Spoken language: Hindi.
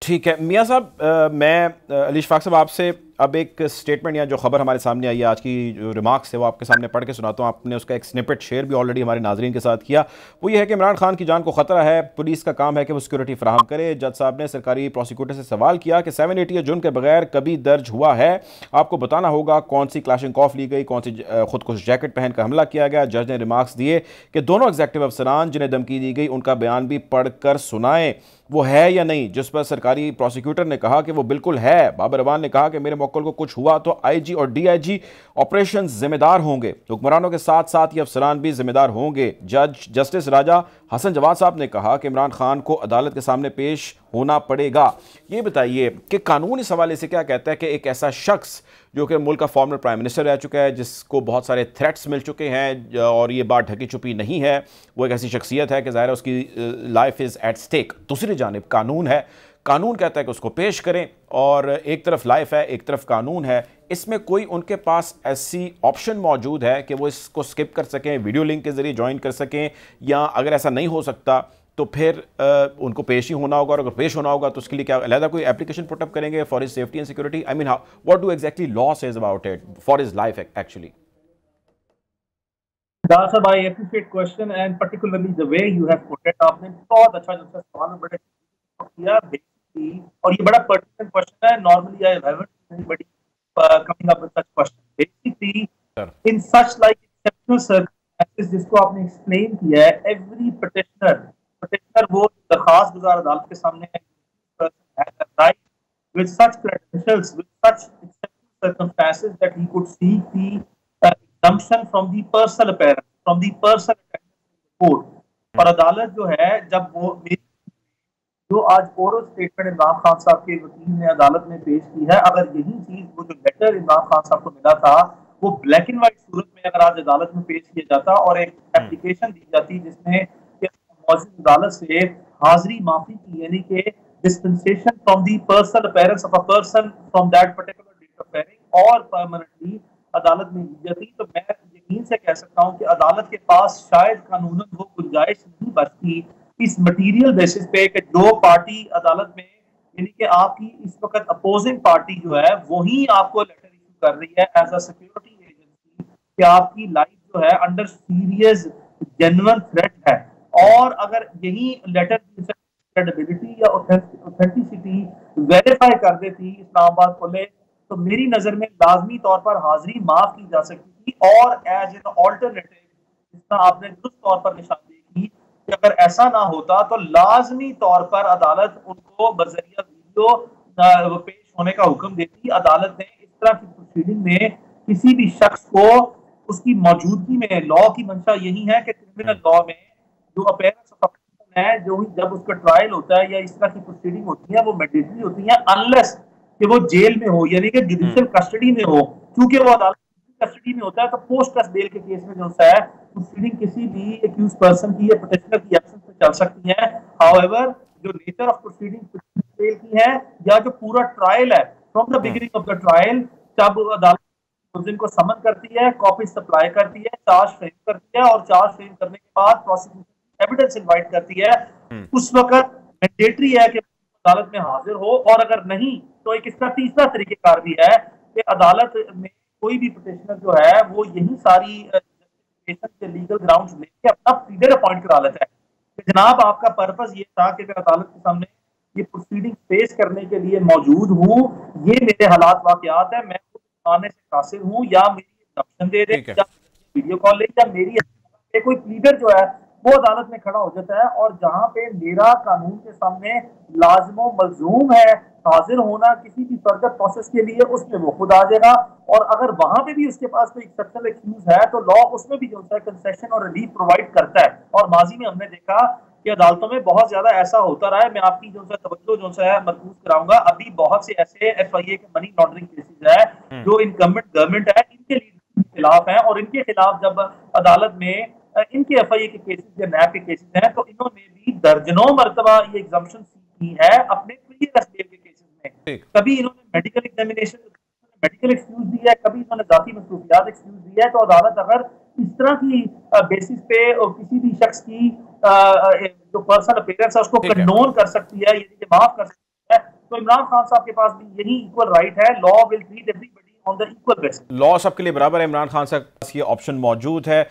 ठीक है मियां साहब, मैं अली इशफाक साहब आपसे अब एक स्टेटमेंट या जो खबर हमारे सामने आई है, आज की जो रिमार्क्स है वो आपके सामने पढ़ के सुनाता हूँ। आपने उसका एक स्निपेट शेयर भी ऑलरेडी हमारे नाजरीन के साथ किया। वो ये है कि इमरान खान की जान को खतरा है, पुलिस का काम है कि वो सिक्योरिटी फराहम करे। जज साहब ने सरकारी प्रोसिक्यूटर से सवाल किया कि 780 जुर्म के बगैर कभी दर्ज हुआ है? आपको बताना होगा कौन सी क्लैशिंग ऑफ ली गई, कौन सी खुदकुश जैकेट पहनकर हमला किया गया। जज ने रिमार्क्स दिए कि दोनों एग्जेक्टिव अफसरान जिन्हें धमकी दी गई उनका बयान भी पढ़कर सुनाएं, वो है या नहीं। जिस पर सरकारी प्रोसिक्यूटर ने कहा कि वो बिल्कुल है। बाबर अवान ने कहा कि मेरे मौक्कल को कुछ हुआ तो आईजी और डीआईजी ऑपरेशन जिम्मेदार होंगे, हुक्मरानों के साथ साथ ये अफसरान भी जिम्मेदार होंगे। जस्टिस राजा हसन जवाद साहब ने कहा कि इमरान खान को अदालत के सामने पेश होना पड़ेगा। ये बताइए कि कानून इस हवाले से क्या कहता है कि एक ऐसा शख्स जो कि मुल्क का फॉर्मर प्राइम मिनिस्टर रह चुका है, जिसको बहुत सारे थ्रेट्स मिल चुके हैं और ये बात ढकी छुपी नहीं है, वो एक ऐसी शख्सियत है कि ज़ाहिर है उसकी लाइफ इज़ एट स्टेक। दूसरी जानिब कानून है, कानून कहता है कि उसको पेश करें, और एक तरफ लाइफ है एक तरफ कानून है। इसमें कोई उनके पास ऐसी ऑप्शन मौजूद है कि वो इसको स्किप कर सकें, वीडियो लिंक के जरिए ज्वाइन कर सकें, या अगर ऐसा नहीं हो सकता तो फिर उनको पेश ही होना होगा, और अगर पेश होना होगा तो उसके लिए क्या अलहदा कोई एप्लीकेशन पुटअप करेंगे for his safety and security? I mean what do exactly law says about it for his life actually? साहब, I appreciate question and particularly the way you have put it. आपने बहुत अच्छा जो सवाल में बड़े किया बेसिकली, और ये बड़ा पर्टिकुलर क्वेश्चन है। Normally I haven't anybody coming up with such question basically in such like exceptional circumstances, जिसको आपने एक्सप्लेन किया है। एवरी petitioner वो दरखास्त गुजार अदालत के सामने right with such credentials, with such exceptional circumstances that he could seek the exemption from the personal appearance, from the personal attendance in court। और अदालत जो है, जब वो जो आज ओरल स्टेटमेंट इमरान खान साहब के वकील ने अदालत में पेश की है, अगर यही चीज, वो जो लेटर इमरान खान साहब को मिला था, वो ब्लैक एंड व्हाइट सूरत में अगर आज अदालत में पेश किया जाता और एक एप्लीकेशन दी जाती जिसमें मौजूद अदालत से हाजिरी माफी की, यानी कि dispensation from the personal appearance of a person from that particular date of appearing और permanently अदालत में दी जाती, तो मैं यकीन से कह सकता हूं कि अदालत के पास शायद कानूनन वो गुंजाइश नहीं बचती इस मटीरियल बेसिस पे कि जो पार्टी अदालत में, यानी कि आपकी इस वक्त अपोजिंग पार्टी जो है, वही आपको लेटर इशू कर रही है एज अ सिक्योरिटी एजेंसी कि आपकी लाइफ जो है अंडर सीरियस जेन्युइन थ्रेट है। और अगर यही लेटर क्रेडिबिलिटी या ऑथेंटिसिटी वेरीफाई कर देती इस्लामाबाद पुलिस, तो मेरी नजर में लाजमी तौर पर हाजिरी माफ की जा सकती थी। और एज एन ऑल्टरनेटिव, जिसका आपने दुरुस्त तौर पर निशानदेही की कि अगर ऐसा ना होता तो लाजमी तौर पर अदालत उनको बजरिया वीडियो पेश होने का हुक्म देती। अदालत ने इस तरह की प्रोसीडिंग में किसी भी शख्स को उसकी मौजूदगी में, लॉ की मंशा यही है कि क्रिमिनल लॉ में जो अपेयरेंस ऑफ है, जो जब उसका ट्रायल होता है या इस तरह की प्रोसीडिंग होती है, वो मैंडेटरी होती है अनलेस कि वो जेल में हो, यानी कि जुडिशियल कस्टडी में हो। क्योंकि वो अदालत कस्टडी में होता है तो पोस्ट कस्ट बेल के केस में जो है प्रोसीडिंग किसी भी एक्यूज पर्सन की या पिटिशनर की एब्सेंस में चल सकती है। हाउएवर जो नेचर ऑफ प्रोसीडिंग बेल की है या जो पूरा ट्रायल है, from the beginning of the trial, जब अदालत को समन करती है, कॉपी सप्लाई करती है, चार्ज फ्रेम करती है, और चार्ज फ्रेम करने के बाद प्रोसिक्यूशन एविडेंस इनवाइट करती है, उस वक्त मैंडेटरी है कि अदालत में हाजिर हो। और अगर नहीं तो एक इसका तीसरा तरीकेकार भी है कि अदालत में कोई भी पिटिशनर जो है वो यही सारी के लीगल ग्राउंड्स लेके अपना प्लीडर अपॉइंट करा लेता है कि जनाब आपका पर्पस ये था कि मैं अदालत के सामने ये प्रोसीडिंग पेश करने के लिए मौजूद हूँ, ये मेरे हालात वाकयात है, मैं आने से कासिर हूँ, या मेरी इंस्ट्रक्शन दे दे, या वीडियो कॉल ले, या मेरी कोई प्लीडर जो है वो अदालत में खड़ा हो जाता है। और जहां पे मेरा कानून के सामने लाजमो मलजूम है हाजिर होना किसी भी फर्दर प्रोसेस के लिए, उसमें वो खुद आ जाएगा। और अगर वहां पे भी उसके पास कोई एक्सेप्शनल एक्सक्यूज है तो लॉ उसमें भी जो है कंसेशन और रिलीफ प्रोवाइड करता है। और माजी में हमने देखा कि अदालतों में बहुत ज्यादा ऐसा होता रहा है। मैं आपकी जो तवज्जो जो है मरकूज कराऊंगा, अभी बहुत से ऐसे FIA के मनी लॉन्ड्रिंग केसेस है जो इनकम्बेंट गवर्नमेंट है इनके खिलाफ है, और इनके खिलाफ जब अदालत में इनके FIA के केसेस या नैब के केसेस हैं तो इन्होंने भी दर्जनों मरतबा ये एग्जम्पशन की है अपने प्रीवियस बेल के केसेस में। कभी इन्होंने मेडिकल एग्जामिनेशन, मेडिकल एक्सक्यूज दिया है, कभी इन्होंने जाती मसरूफियात एक्सक्यूज दिया है। तो अदालत अगर इस तरह की बेसिस पे किसी भी शख्स की जो पर्सनल अपीयरेंस है उसको कंडोन कर सकती है, यानी कि माफ कर सकती है, तो इमरान खान साहब के पास भी यही इक्वल राइट है, law will treat everybody on the equal basis. Law सबके लिए बराबर है, इमरान खान साहब के पास ये ऑप्शन मौजूद है।